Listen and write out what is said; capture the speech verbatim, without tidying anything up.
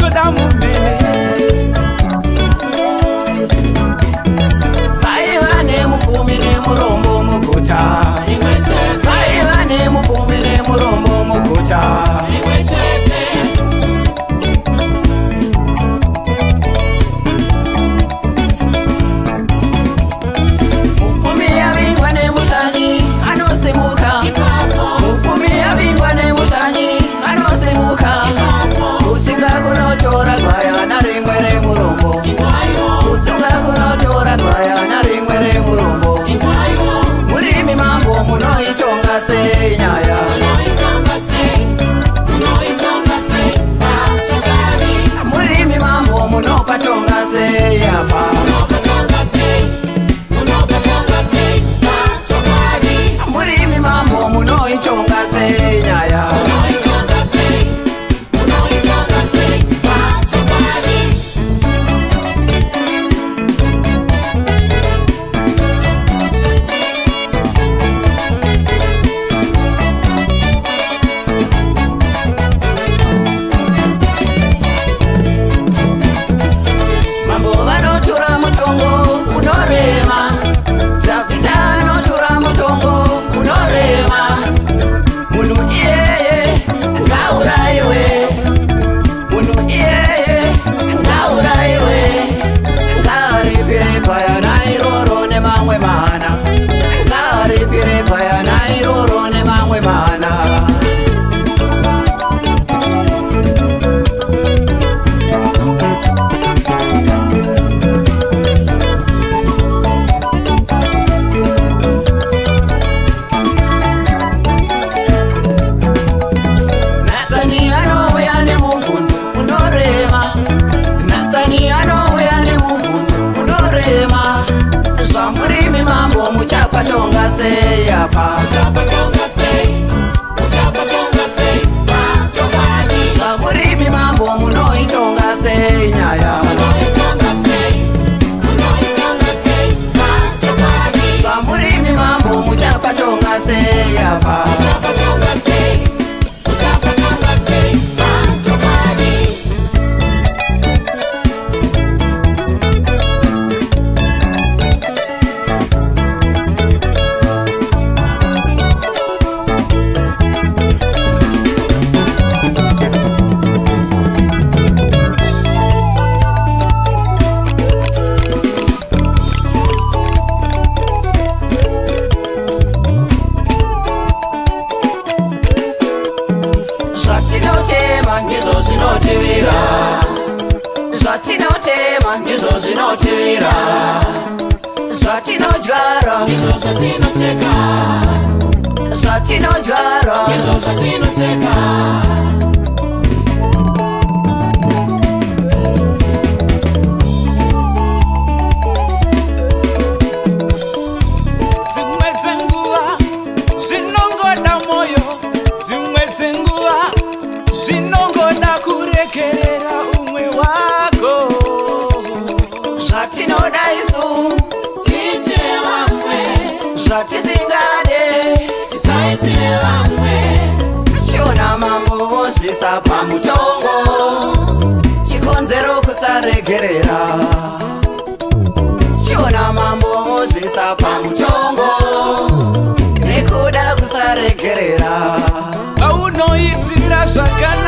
toda mumene Paiva ne mufumi ne murombo muguta Paiva ne mufumi ne murombo muguta Mufumi yavingwa ne mushanyi anosimuka Mufumi yavingwa ne mushanyi anosimuka Kuchinga kunotora gwaya na rimwe remurombo Kutsunga kunotora gwaya na rimwe remurombo Murimi mambo munoitonga sei nyaya Murimi mambo munopatonga sei apa Murimi mambo munoitonga sei nyaya Patonga sei apa Patonga sei Patonga sei Pachongani Shamurimi mambo munoitonga sei nyaya Munoitonga sei Munoitonga sei Pachongani Shamurimi mambo muchapatonga sei apa Patonga sei Patonga sei Pachongani Zvatinotema ndizvo zvinotivira Zvatinodyara ndizvo zvatinocheka Zvatinodyara ndizvo zvatinocheka Dzimwe dzenguva zvinongoda moyo Dzimwe dzenguva zvinongoda kurekerera umwe wako Zvatinoda isu tiitire vamwe zvatisingade tisaitire vamwe Chiona mambo vozvisa pamutongo Chikonzero kusaregerera Chiona mambo vozvisa pamutongo Nekuda kusaregerera Paunoitira zvakanaka